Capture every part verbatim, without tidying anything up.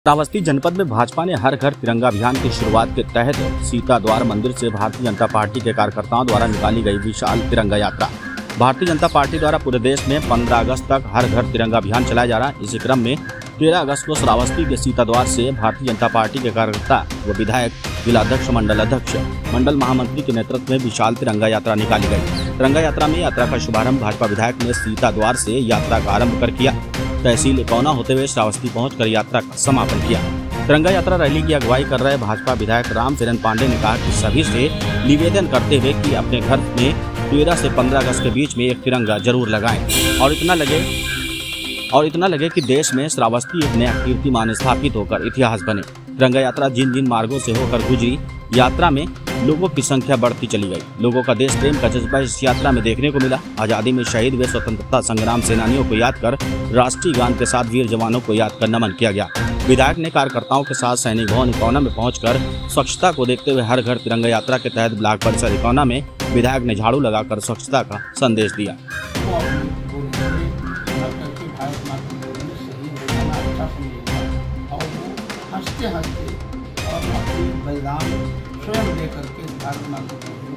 श्रावस्ती जनपद में भाजपा ने हर घर तिरंगा अभियान की शुरुआत के तहत सीता द्वार मंदिर से भारतीय जनता पार्टी के कार्यकर्ताओं द्वारा निकाली गई विशाल तिरंगा यात्रा। भारतीय जनता पार्टी द्वारा पूरे देश में पंद्रह अगस्त तक हर घर तिरंगा अभियान चलाया जा रहा है। इसी क्रम में तेरह अगस्त को श्रावस्ती के सीता द्वार से भारतीय जनता पार्टी के कार्यकर्ता व विधायक, जिलाध्यक्ष, मंडल अध्यक्ष, मंडल महामंत्री के नेतृत्व में विशाल तिरंगा यात्रा निकाली गई। तिरंगा यात्रा में यात्रा का शुभारंभ भाजपा विधायक ने सीता द्वार से यात्रा का आरंभ कर किया। तहसील इकौना होते हुए श्रावस्ती पहुंचकर यात्रा का समापन किया। तिरंगा यात्रा रैली की अगुवाई कर रहे भाजपा विधायक राम चरण पांडे ने कहा कि सभी से निवेदन करते हुए कि अपने घर में तेरह से पंद्रह अगस्त के बीच में एक तिरंगा जरूर लगाएं और इतना लगे और इतना लगे कि देश में श्रावस्ती एक नया कीर्तिमान स्थापित होकर इतिहास बने। तिरंगा यात्रा जिन जिन मार्गों से होकर गुजरी, यात्रा में लोगों की संख्या बढ़ती चली गई। लोगों का देश प्रेम का जज्बा इस यात्रा में देखने को मिला। आजादी में शहीद हुए स्वतंत्रता संग्राम सेनानियों को याद कर राष्ट्रीय गान के साथ वीर जवानों को याद कर नमन किया गया। विधायक ने कार्यकर्ताओं के साथ सैनिक भवन इकौना में पहुंचकर स्वच्छता को देखते हुए हर घर तिरंगा यात्रा के तहत ब्लॉक परिसर इकौना में विधायक ने झाड़ू लगाकर स्वच्छता का संदेश दिया। हंसते हंसते और अपनी बलिदान स्वयं देकर के भारत माता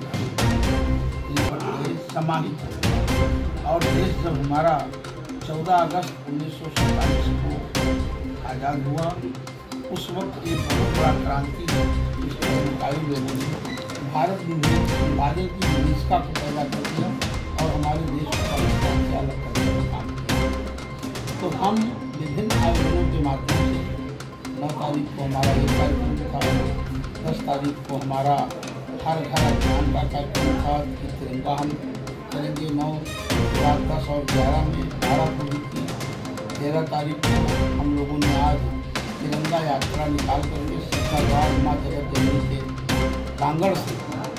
को सम्मानित है। और देश जब हमारा चौदह अगस्त उन्नीस सौ सैंतालीस को आज़ाद हुआ, उस वक्त एक बहुत बड़ा क्रांति आयु लोगों ने भारत में विभाजन की विनिष्का को पैदा कर दिया और हमारे देश को पाकिस्तान से अलग करने का काम किया। तो हम विभिन्न आयोजनों के माध्यम से नौ तारीख को हमारा एक कार्यक्रम था, दस तारीख को हमारा हर घर अभियान का कार्यक्रम था कि तिरंगा हम करेंगे। नौ रात दस और ग्यारह में बारह को भी की। तेरह तारीख को हम लोगों ने आज तिरंगा यात्रा निकाल करके सीता द्वार माँ जगत जननी के प्रांगण से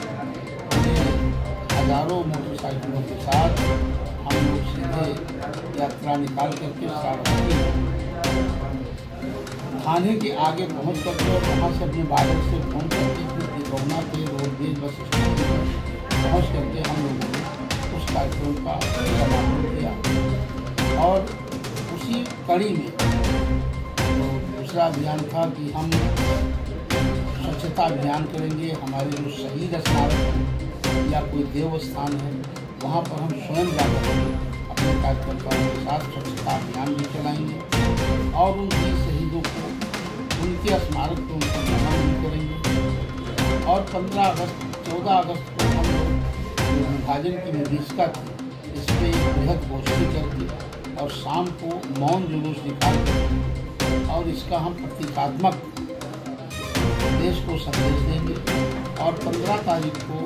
हजारों मोटरसाइकिलों के साथ हम लोग सीधे यात्रा निकाल करके श्रावस्ती थाने के आगे पहुंच करके और वहाँ से अपने बादल से फोन करके फिर इकौना के रोडवेज बस स्टैंड पर पहुँच करके हम लोगों ने उस कार्यक्रम का समापन किया। और उसी कड़ी में तो दूसरा अभियान था कि हम स्वच्छता अभियान करेंगे। हमारे जो शहीद स्मारक या कोई देव स्थान है वहाँ पर हम स्वयं जाकर अपने कार्यकर्ताओं के साथ स्वच्छता अभियान भी चलाएंगे और उनके शहीदों को उनके स्मारक को उनको नमन भी करेंगे। और पंद्रह अगस्त चौदह अगस्त को हम लोग विभाजन की विनिष्का थी, इस पर बृहद गोष्ठी करके और शाम को मौन जुलूस निकाल कर और इसका हम प्रतीकात्मक देश को संदेश देंगे। और पंद्रह तारीख को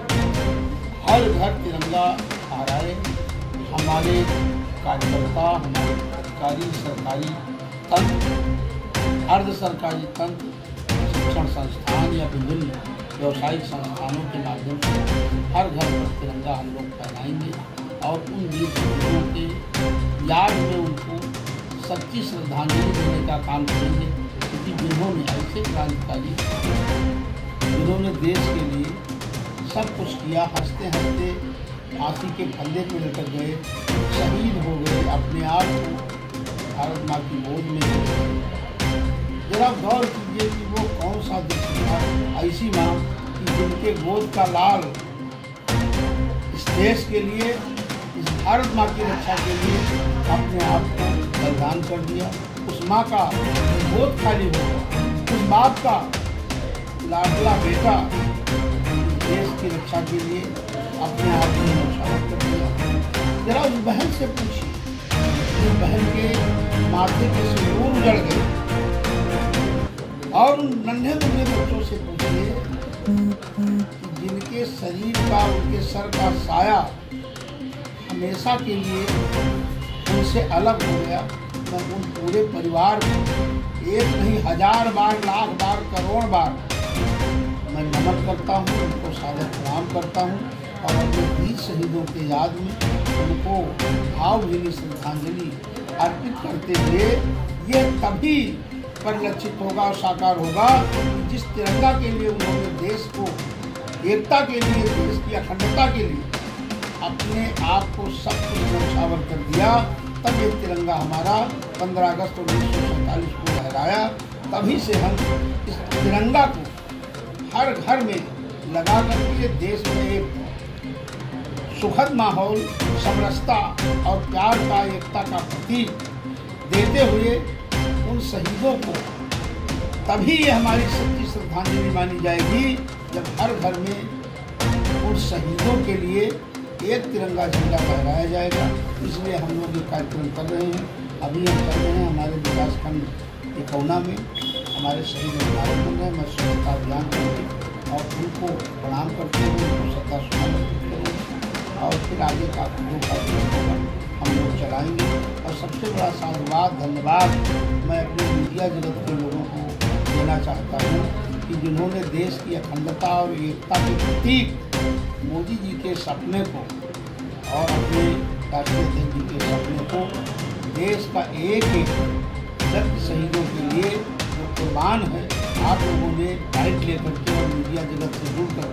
हर घर तिरंगा फहराए हमारे कार्यकर्ता, हमारे अधिकारी, सरकारी तंत्र, अर्ध सरकारी तंत्र, शिक्षण संस्थान या विभिन्न व्यावसायिक संस्थानों के माध्यम से हर घर पर तिरंगा हम लोग फहराएंगे और उन वीर शहीदों के याद में उनको सच्ची श्रद्धांजलि देने का काम करेंगे। क्योंकि जिन्होंने ऐसे क्रांतिकारी, जिन्होंने देश के लिए सब कुछ किया, हंसते हंसते फांसी के फंदे पर लटक गए, शहीद हो गए, अपने आप को भारत माँ की गोद में। जरा गौर कीजिए कि वो कौन सा देश था, ऐसी माँ कि जिनके गोद का लाल इस देश के लिए, इस भारत माँ की रक्षा के लिए अपने आप को बलिदान कर दिया। उस माँ का गोद खाली हो गया, उस बाप का लाडला बेटा देश की रक्षा के लिए अपने आप को न्यौछावर कर दिया। जरा उस बहन से पूछिए, उस बहन के माथे के सिंदूर उजड़ गए। और उन नन्हे मुन्ने बच्चों से पूछिए कि जिनके शरीर का, उनके सर का साया हमेशा के लिए उनसे अलग हो गया। मैं उन पूरे परिवार को एक नहीं हजार बार, लाख बार, करोड़ बार मैं नमन करता हूँ, उनको सादर प्रणाम करता हूँ और अपने वीर शहीदों के याद में उनको भावभीनी श्रद्धांजलि अर्पित करते हुए ये तभी परिलक्षित होगा और साकार होगा जिस तिरंगा के लिए उन्होंने देश को, एकता के लिए, देश की अखंडता के लिए अपने आप को सब कुछ न्यौछावर कर दिया। तब ये तिरंगा हमारा पंद्रह अगस्त उन्नीस सौ सैंतालीस को लहराया तभी से हम इस तिरंगा को हर घर में लगा करके देश में एक सुखद माहौल, समरसता और प्यार का, एकता का प्रतीक देते हुए उन शहीदों को तभी ये हमारी सच्ची श्रद्धांजलि मानी जाएगी जब हर घर में उन शहीदों के लिए एक तिरंगा झंडा फहराया जाएगा। इसलिए हम लोग ये कार्यक्रम कर रहे हैं। अभी हम कर रहे हैं हमारे विकास खंड इकौना में हमारे शहीद स्मारक बन रहे हैं। मैं स्वच्छता अभियान करके और उनको प्रणाम करते हुए उनको श्रद्धा सुमन अर्पित करूँगा और फिर आगे का जो कार्यक्रम होगा हम लोग चलाएंगे। और सबसे बड़ा साधुवाद, धन्यवाद मैं अपने मीडिया जगत के लोगों को देना चाहता हूँ कि जिन्होंने देश की अखंडता और एकता के प्रतीक मोदी जी के सपने को और अपने राष्ट्रीय अध्यक्ष जी के सपने को देश का एक एक दर्द शहीदों के लिए जो कुर्बान है, आप लोगों ने बाइक लेकर के और मीडिया जगत से जुड़ कर